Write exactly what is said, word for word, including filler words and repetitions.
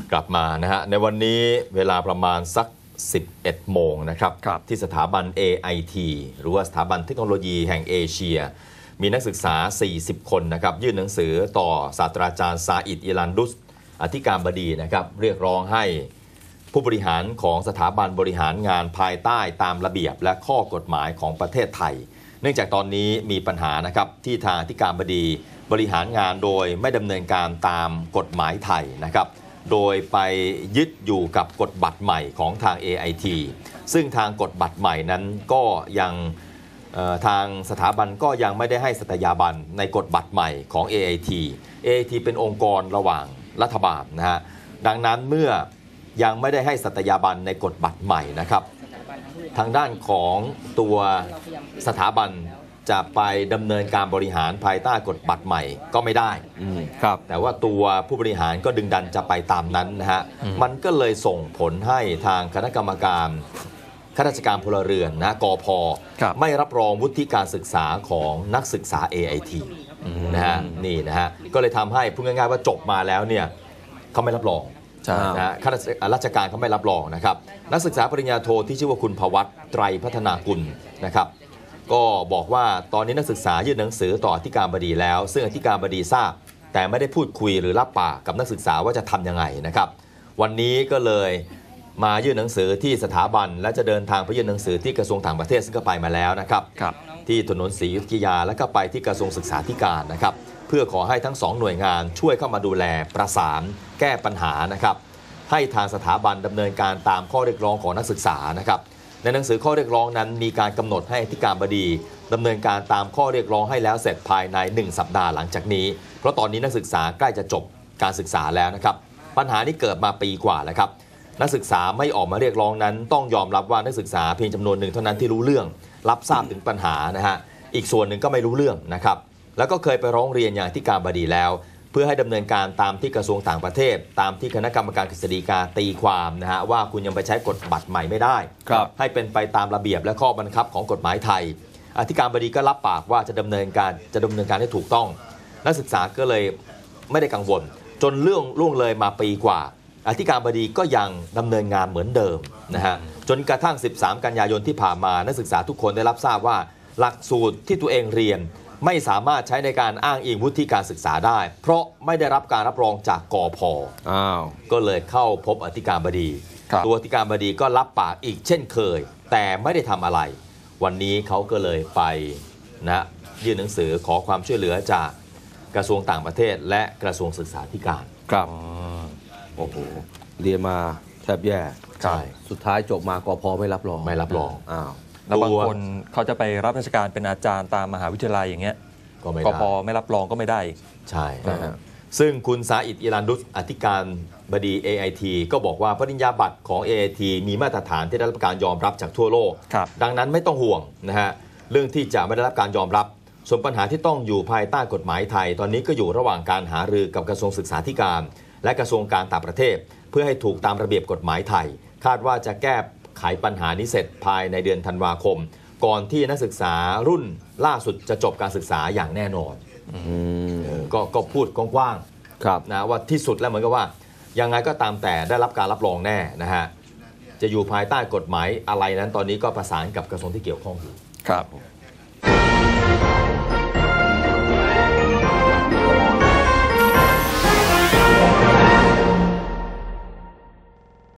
กลับมานะฮะในวันนี้เวลาประมาณสักสิบเอ็ดโมงนะครับที่สถาบัน เอ ไอ ที หรือว่าสถาบันเทคโนโลยีแห่งเอเชียมีนักศึกษาสี่สิบคนนะครับยื่นหนังสือต่อศาสตราจารย์ซาอิด อิลันดุสอธิการบดีนะครับเรียกร้องให้ผู้บริหารของสถาบันบริหารงานภายใต้ตามระเบียบและข้อกฎหมายของประเทศไทยเนื่องจากตอนนี้มีปัญหานะครับที่ทางอธิการบดีบริหารงานโดยไม่ดำเนินการตามกฎหมายไทยนะครับโดยไปยึดอยู่กับกฎบัตรใหม่ของทาง เอ ไอ ที ซึ่งทางกฎบัตรใหม่นั้นก็ยังทางสถาบันก็ยังไม่ได้ให้สัตยาบันในกฎบัตรใหม่ของ เอ ไอ ที เอ ไอ ที เป็นองค์กรระหว่างรัฐบาลนะฮะดังนั้นเมื่อยังไม่ได้ให้สัตยาบันในกฎบัตรใหม่นะครับทางด้านของตัวสถาบันจะไปดำเนินการบริหารภายใต้กฎบัตรใหม่ก็ไม่ได้ครับแต่ว่าตัวผู้บริหารก็ดึงดันจะไปตามนั้นนะฮะมันก็เลยส่งผลให้ทางคณะกรรมการข้าราชการพลเรือนนะกพ.ไม่รับรองวุฒิการศึกษาของนักศึกษา เอ ไอ ที นะฮะนี่นะฮะก็เลยทำให้พูดง่ายๆว่าจบมาแล้วเนี่ยเขาไม่รับรองนะข้าราชการเขาไม่รับรองนะครับนักศึกษาปริญญาโทที่ชื่อว่าคุณภวัตรไตรพัฒนากุลนะครับก็บอกว่าตอนนี้นักศึกษายื่นหนังสือต่ออธิการบดีแล้วซึ่งอธิการบดีทราบแต่ไม่ได้พูดคุยหรือรับปากกับนักศึกษาว่าจะทำยังไงนะครับวันนี้ก็เลยมายื่นหนังสือที่สถาบันและจะเดินทางไปยื่นหนังสือที่กระทรวงต่างประเทศซึ่งก็ไปมาแล้วนะครับที่ถนนศรีอยุธยาแล้วก็ไปที่กระทรวงศึกษาธิการนะครับเพื่อขอให้ทั้งสองหน่วยงานช่วยเข้ามาดูแลประสานแก้ปัญหานะครับให้ทางสถาบันดำเนินการตามข้อเรียกร้องของนักศึกษานะครับในหนังสือข้อเรียกร้องนั้นมีการกำหนดให้อธิการบดีดำเนินการตามข้อเรียกร้องให้แล้วเสร็จภายในหนึ่งสัปดาห์หลังจากนี้เพราะตอนนี้นักศึกษาใกล้จะจบการศึกษาแล้วนะครับปัญหานี้เกิดมาปีกว่าแล้วครับนักศึกษาไม่ออกมาเรียกร้องนั้นต้องยอมรับว่านักศึกษาเพียงจำนวนหนึ่งเท่านั้นที่รู้เรื่องรับทราบถึงปัญหานะฮะอีกส่วนหนึ่งก็ไม่รู้เรื่องนะครับแล้วก็เคยไปร้องเรียนอย่างอธิการบดีแล้วเพื่อให้ดำเนินการตามที่กระทรวงต่างประเทศตามที่คณะกรรมการกฤษฎีกาตีความนะฮะว่าคุณยังไปใช้กฎบัตรใหม่ไม่ได้ให้เป็นไปตามระเบียบและข้อบังคับของกฎหมายไทยอธิการบดีก็รับปากว่าจะดำเนินการจะดำเนินการให้ถูกต้องนักศึกษาก็เลยไม่ได้กังวลจนเรื่องล่วงเลยมาปีกว่าอธิการบดีก็ยังดำเนินงานเหมือนเดิมนะฮะจนกระทั่งสิบสามกันยายนที่ผ่านมานักศึกษาทุกคนได้รับทราบว่าหลักสูตรที่ตัวเองเรียนไม่สามารถใช้ในการอ้างอิงวุฒิการศึกษาได้เพราะไม่ได้รับการรับรองจากกพ.อ้าวก็เลยเข้าพบอธิการบดีตัวอธิการบดีก็รับปากอีกเช่นเคยแต่ไม่ได้ทำอะไรวันนี้เขาก็เลยไปนะยื่นหนังสือขอความช่วยเหลือจากกระทรวงต่างประเทศและกระทรวงศึกษาธิการครับโอ้โหเรียนมาแทบแย่ใช่สุดท้ายจบมากพ.ไม่รับรองไม่รับรองอ้าวแล้วบางคนเขาจะไปรับราชการเป็นอาจารย์ตามมหาวิทยาลัยอย่างเงี้ยก็ไม่ได้กพ.ไม่รับรองก็ไม่ได้ใช่ซึ่งคุณซาอิด อิลันดุสอธิการบดี เอ ไอ ที ก็บอกว่าปริญญาบัตรของ เอ ไอ ที มีมาตรฐานที่ได้รับการยอมรับจากทั่วโลกดังนั้นไม่ต้องห่วงนะฮะเรื่องที่จะไม่ได้รับการยอมรับส่วนปัญหาที่ต้องอยู่ภายใต้กฎหมายไทยตอนนี้ก็อยู่ระหว่างการหารือกับกระทรวงศึกษาธิการและกระทรวงการต่างประเทศเพื่อให้ถูกตามระเบียบกฎหมายไทยคาดว่าจะแก้ไขปัญหานี้เสร็จภายในเดือนธันวาคมก่อนที่นักศึกษารุ่นล่าสุดจะจบการศึกษาอย่างแน่นอนก็ก็พูดกว้างๆนะว่าที่สุดแล้วเหมือนกับว่ายังไงก็ตามแต่ได้รับการรับรองแน่นะฮะจะอยู่ภายใต้กฎหมายอะไรนั้นตอนนี้ก็ประสานกับกระทรวงที่เกี่ยวข้องอยู่ครับ